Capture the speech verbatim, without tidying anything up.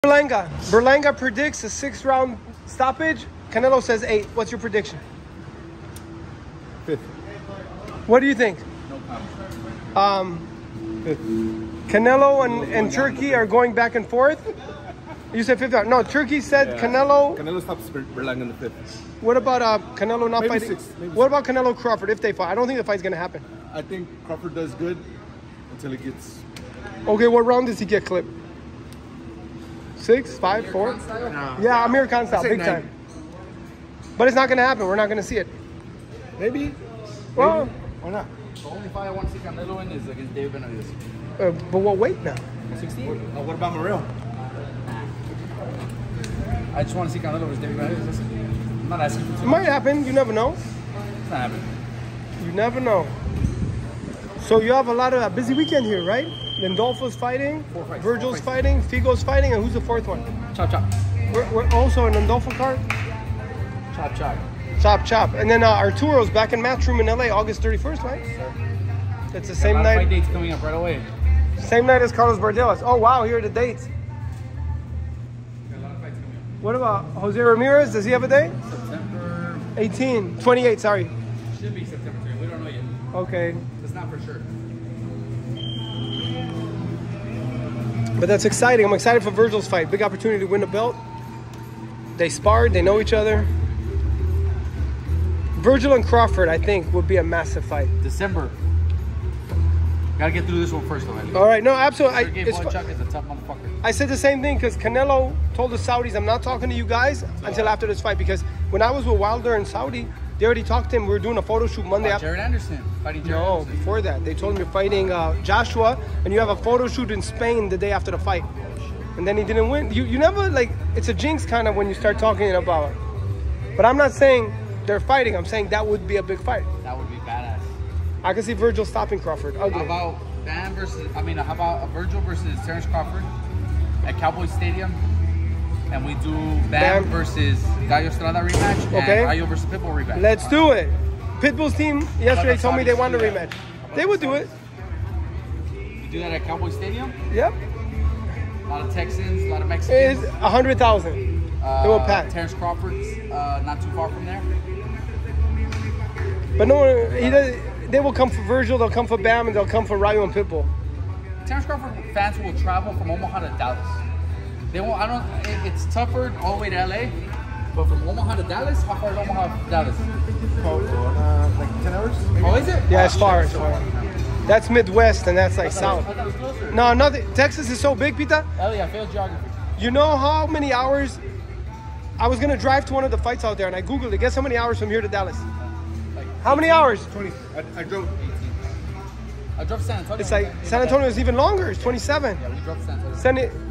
Berlanga. Berlanga predicts a six round stoppage. Canelo says eight. What's your prediction? Fifth. What do you think? No comment. Um, Fifth. Canelo and, and Turkey are going back and forth. You said fifth round. No, Turkey said yeah. Canelo. Canelo stops Berlanga in the fifth. What about uh, Canelo not maybe fighting? Six, maybe what six. about Canelo Crawford if they fight? I don't think the fight's gonna happen. I think Crawford does good until he gets. Okay, what round does he get clipped? Six, five, four? No. Yeah, Amir Khan style, big nine. Time. But it's not gonna happen. We're not gonna see it. Maybe. Well, maybe. Why not? The only fight I want to see Canelo in is against David Benavidez. Uh, but what weight now? sixteen. What, uh, what about Morel? I just want to see Canelo versus David Benavidez. I'm not asking for too It might much. happen. You never know. It's not happening. You never know. So you have a lot of a busy weekend here, right? Lindolfo's fighting, Four fights. Vergil's Four fights. fighting, Figo's fighting, and who's the fourth one? Chop chop. We're, we're also an Lindolfo card. Chop chop. Chop chop. And then uh, Arturo's back in Matchroom in L A, August thirty-first, right? Sir. It's the Got same a lot of night. fight dates coming up right away. Same night as Carlos Bardelas. Oh wow, here are the dates. Got a lot of fights coming up. What about Jose Ramirez? Does he have a date? September. eighteen, twenty-eight, sorry. Should be September two. We don't know yet. Okay. It's not for sure. But that's exciting. I'm excited for Vergil's fight. Big opportunity to win a belt. They sparred, they know each other. Vergil and Crawford, I think, would be a massive fight. December. Gotta get through this one first, though. Man. All right, no, absolutely. Sergey I, it's, Boychuk is a tough motherfucker. I said the same thing because Canelo told the Saudis, I'm not talking to you guys until after this fight. Because when I was with Wilder in Saudi, they already talked to him. We were doing a photo shoot Monday Oh, after. Jared Anderson. Fighting Jared No, Anderson. before that. They told him you're fighting uh, Joshua, and you have a photo shoot in Spain the day after the fight. And then he didn't win. You, you never, like, it's a jinx kind of when you start talking about it. But I'm not saying they're fighting. I'm saying that would be a big fight. That would be badass. I can see Vergil stopping Crawford. Ugly. How about Bam versus, I mean, how about a Vergil versus Terrence Crawford at Cowboy Stadium? And we do Bam, Bam. versus Gallo Estrada rematch Okay. and Gallo versus Pitbull rematch. Let's do it. Pitbull's team yesterday told me they wanted a Saudis do that? rematch. How about They would the do it. We do that at Cowboy Stadium. Yep. A lot of Texans, a lot of Mexicans. It's one hundred thousand. Uh, They will pack. Terrence Crawford's uh, not too far from there. But no one, he does, they will come for Vergil, they'll come for Bam, and they'll come for Rayo and Pitbull. Terrence Crawford fans will travel from Omaha to Dallas. They won't. I don't. It, it's tougher all the way to L A, but from Omaha to Dallas, how far is Omaha to Dallas? Oh, uh, like ten hours? Maybe? Oh, is it? Yeah, oh, it's far, shit. it's far. That's Midwest, and that's like I thought South. it was- I thought it was closer. No, nothing. Texas is so big, Pita. Hell yeah, I failed geography. You know how many hours? I was gonna drive to one of the fights out there, and I googled it. Guess how many hours from here to Dallas? Like How many hours? twenty. I, I drove. I drove to San Antonio. It's like San Antonio is even longer. It's twenty-seven. Yeah, we drove to San Antonio. San,